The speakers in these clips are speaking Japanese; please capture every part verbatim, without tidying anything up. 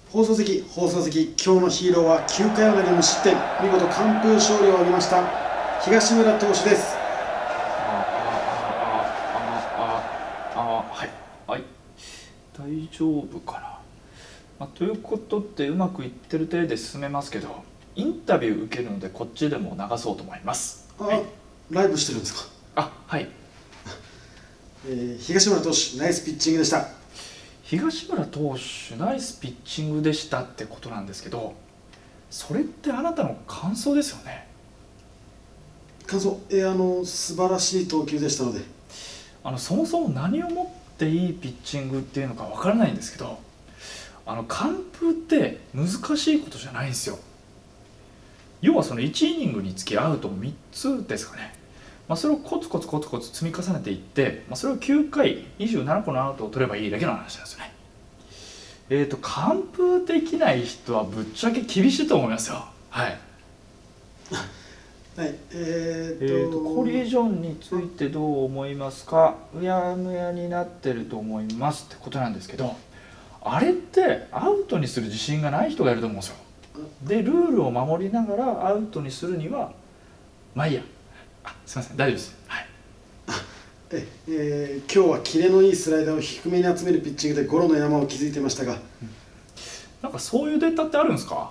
放送席、放送席、今日のヒーローはきゅうかいを投げ無失点、見事完封勝利を挙げました東村投手です。 ああああああはいはい大丈夫かな、まあ、ということでうまくいってる体で進めますけど、インタビュー受けるのでこっちでも流そうと思います。 あ、 はい、 ライブしてるんですか。 あ、はい、 えー、東村投手ナイスピッチングでした。 東村投手ナイスピッチングでしたってことなんですけど、それってあなたの感想ですよね。 感想、えー、あの素晴らしい投球でしたので、 あのそもそも何をもっていいピッチングっていうのかわからないんですけど、あの完封って難しいことじゃないんですよ。要はそのいちイニングにつきアウトみっつですかね、まあ、それをコツコツコツコツ積み重ねていって、まあ、それをきゅうかいにじゅうななこのアウトを取ればいいだけの話なんですよね。えーと完封できない人はぶっちゃけ厳しいと思いますよ。はいはい、えーと、 えーとコリジョンについてどう思いますか。うやむやになってると思いますってことなんですけど、あれってアウトにする自信がない人がいると思うんですよ。でルールを守りながらアウトにするにはまあいいや、あ、すいません、大丈夫です。はい、 ええー、今日はキレのいいスライダーを低めに集めるピッチングでゴロの山を築いていましたが、うん、 なんかそういうデータってあるんですか。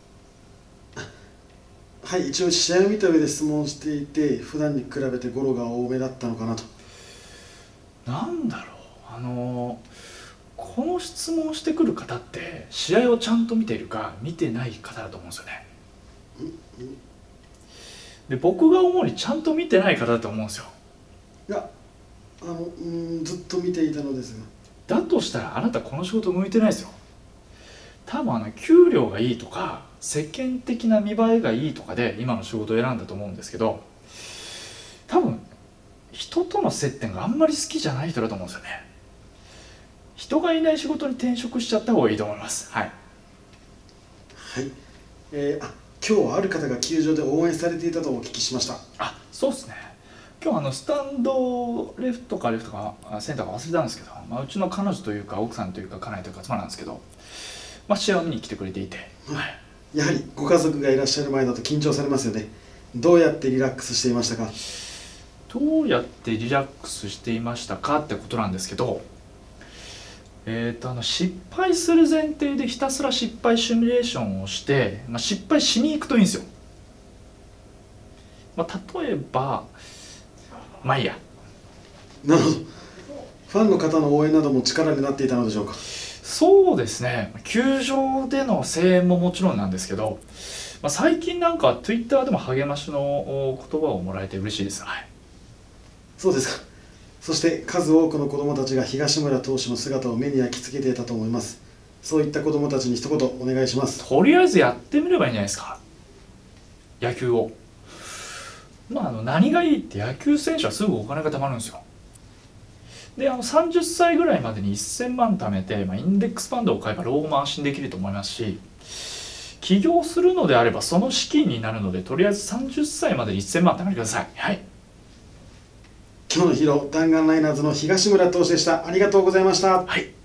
はい、一応試合を見た上で質問していて、普段に比べてゴロが多めだったのかなと。 なんだろう、あのこの質問してくる方って試合をちゃんと見ているか見てない方だと思うんですよね。で僕が思うにちゃんと見てない方だと思うんですよ。 いや、あのうんずっと見ていたのですが、だとしたらあなたこの仕事向いてないですよ。多分あの給料がいいとか世間的な見栄えがいいとかで今の仕事を選んだと思うんですけど、多分人との接点があんまり好きじゃない人だと思うんですよね。人がいない仕事に転職しちゃった方がいいと思います。はい、 はい、えー、あ今日はある方が球場で応援されていたとお聞きしました。 あ、そうですね。今日あのスタンドレフトかレフトかセンターか忘れたんですけど、まあ、うちの彼女というか奥さんというか家内というか妻なんですけど、まあ、試合を見に来てくれていて、はい、 やはりご家族がいらっしゃる前だと緊張されますよね。どうやってリラックスしていましたか。 どうやってリラックスしていましたかってことなんですけど、えー、とあの失敗する前提でひたすら失敗シミュレーションをして、まあ、失敗しに行くといいんですよ。まあ、例えばまあいいや。 なるほど。ファンの方の応援なども力になっていたのでしょうか。 そうですね、球場での声援ももちろんなんですけど、まあ、最近なんか Twitter でも励ましの言葉をもらえて嬉しいです。はい、 そうですか。そして数多くの子どもたちが東村投手の姿を目に焼き付けていたと思います。そういった子どもたちに一言お願いします。 とりあえずやってみればいいんじゃないですか、野球を。まあ、あの何がいいって野球選手はすぐお金が貯まるんですよ。であのさんじゅっさいぐらいまでにせんまん貯めて、まあ、インデックスファンドを買えば老後も安心できると思いますし、起業するのであればその資金になるので、とりあえずさんじゅっさいまでにせんまん貯めてください。はい、 今日のヒーロー弾丸ライナーズの東村投手でした。ありがとうございました。 はい。